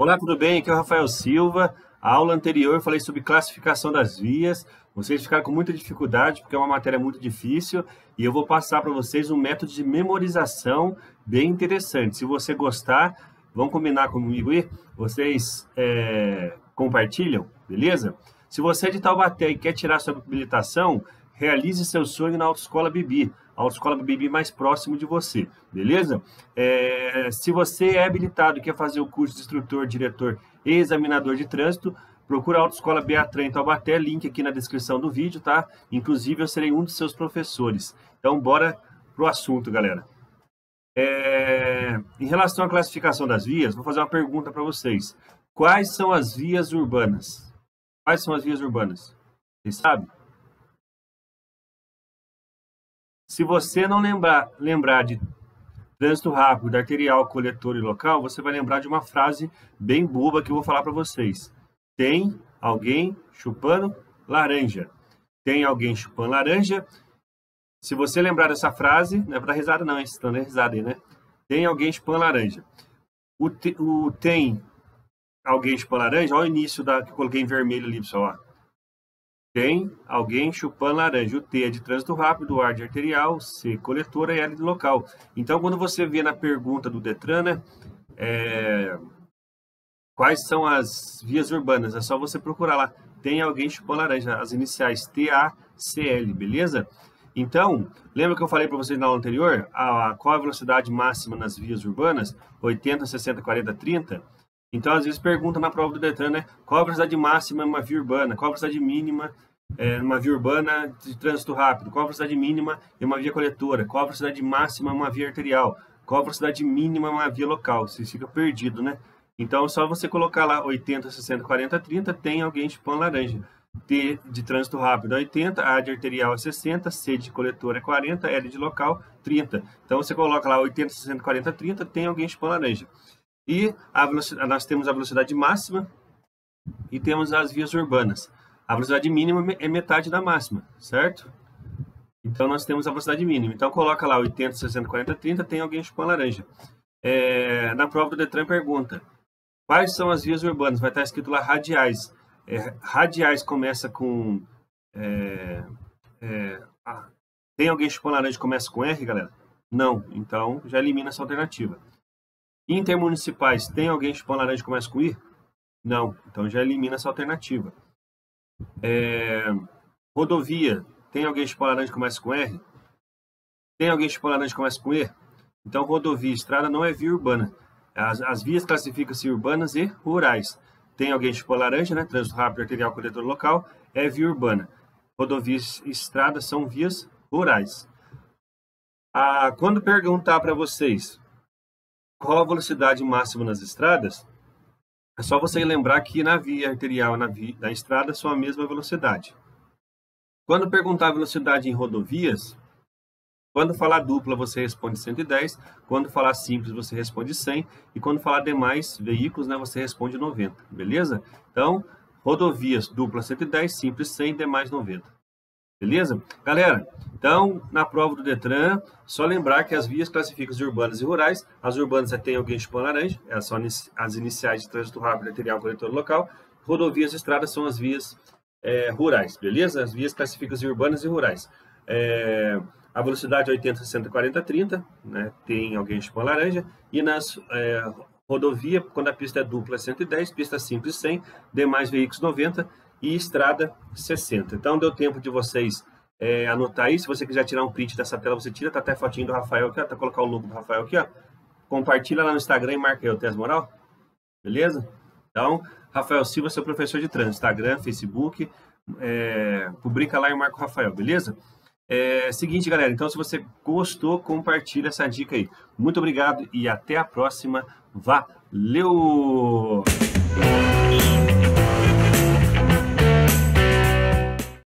Olá, tudo bem? Aqui é o Rafael Silva. A aula anterior eu falei sobre classificação das vias. Vocês ficaram com muita dificuldade porque é uma matéria muito difícil e eu vou passar para vocês um método de memorização bem interessante. Se você gostar, vão combinar comigo aí? Vocês compartilham, beleza? Se você é de Taubaté e quer tirar sua habilitação, realize seu sonho na Autoescola Bibi. A Autoescola Bibi mais próximo de você, beleza? Se você é habilitado e quer fazer o curso de instrutor, diretor e examinador de trânsito, procura a Autoescola Beatran em Taubaté, link aqui na descrição do vídeo, tá? Inclusive, eu serei um dos seus professores. Então, bora pro assunto, galera. Em relação à classificação das vias, vou fazer uma pergunta para vocês. Quais são as vias urbanas? Quais são as vias urbanas? Vocês sabem? Se você não lembrar de trânsito rápido, arterial, coletor e local, você vai lembrar de uma frase bem boba que eu vou falar para vocês. Tem alguém chupando laranja. Tem alguém chupando laranja. Se você lembrar dessa frase, não é para dar risada não, hein? Vocês estão dando risada aí, né? Tem alguém chupando laranja. O tem alguém chupando laranja, olha o início que eu coloquei em vermelho ali, pessoal. Ó. Tem alguém chupando laranja. O T é de trânsito rápido, o A de arterial, C coletora e L de local. Então, quando você vê na pergunta do Detran, né, quais são as vias urbanas? É só você procurar lá. Tem alguém chupando laranja. As iniciais TACL, beleza? Então, lembra que eu falei para vocês na aula anterior? Qual a velocidade máxima nas vias urbanas? 80, 60, 40, 30? Então, às vezes, pergunta na prova do Detran, né? Qual a velocidade máxima em uma via urbana? Qual a velocidade mínima em uma via urbana de trânsito rápido? Qual a velocidade mínima em uma via coletora? Qual a velocidade máxima em uma via arterial? Qual a velocidade mínima em uma via local? Você fica perdido, né? Então, é só você colocar lá 80, 60, 40, 30, tem alguém chupando laranja. T de trânsito rápido é 80, A de arterial é 60, C de coletora é 40, L de local 30. Então, você coloca lá 80, 60, 40, 30, tem alguém chupando laranja. E nós temos a velocidade máxima e temos as vias urbanas. A velocidade mínima é metade da máxima, certo? Então, nós temos a velocidade mínima. Então, coloca lá 80, 60, 40, 30, tem alguém chupando laranja. Na prova do Detran pergunta, quais são as vias urbanas? Vai estar escrito lá radiais. Radiais começa com... tem alguém chupando laranja começa com R, galera? Não. Então, já elimina essa alternativa. Intermunicipais, tem alguém chupando laranja que começa com I? Não, então já elimina essa alternativa. Rodovia, tem alguém chupando laranja que começa com R? Tem alguém chupando laranja que começa com E? Então rodovia, estrada não é via urbana. As vias classificam-se urbanas e rurais. Tem alguém chupando laranja, né? Trânsito rápido, arterial, coletor local, é via urbana. Rodovias e estradas são vias rurais. Quando perguntar para vocês qual a velocidade máxima nas estradas, é só você lembrar que na via arterial e na estrada são a mesma velocidade. Quando perguntar a velocidade em rodovias, quando falar dupla você responde 110, quando falar simples você responde 100 e quando falar demais veículos, né, você responde 90, beleza? Então, rodovias dupla 110, simples 100, demais 90. Beleza? Galera, então, na prova do Detran, só lembrar que as vias classificam-se urbanas e rurais. As urbanas tem alguém chupando laranja, elas são as iniciais de trânsito rápido, arterial, coletor local. Rodovias e estradas são as vias rurais, beleza? As vias classificam-se urbanas e rurais. A velocidade é 80, 60, 40, 30, né? Tem alguém chupando laranja. E nas rodovia, quando a pista é dupla, é 110, pista simples 100, demais veículos 90. E estrada 60. Então, deu tempo de vocês anotar aí. Se você quiser tirar um print dessa tela, você tira. Tá até a fotinho do Rafael aqui, ó. Tá colocar o logo do Rafael aqui, ó. Compartilha lá no Instagram e marca aí o Tese Moral. Beleza? Então, Rafael Silva, seu professor de trânsito. Instagram, Facebook. Publica lá e marca o Rafael, beleza? Seguinte, galera. Então, se você gostou, compartilha essa dica aí. Muito obrigado e até a próxima. Valeu!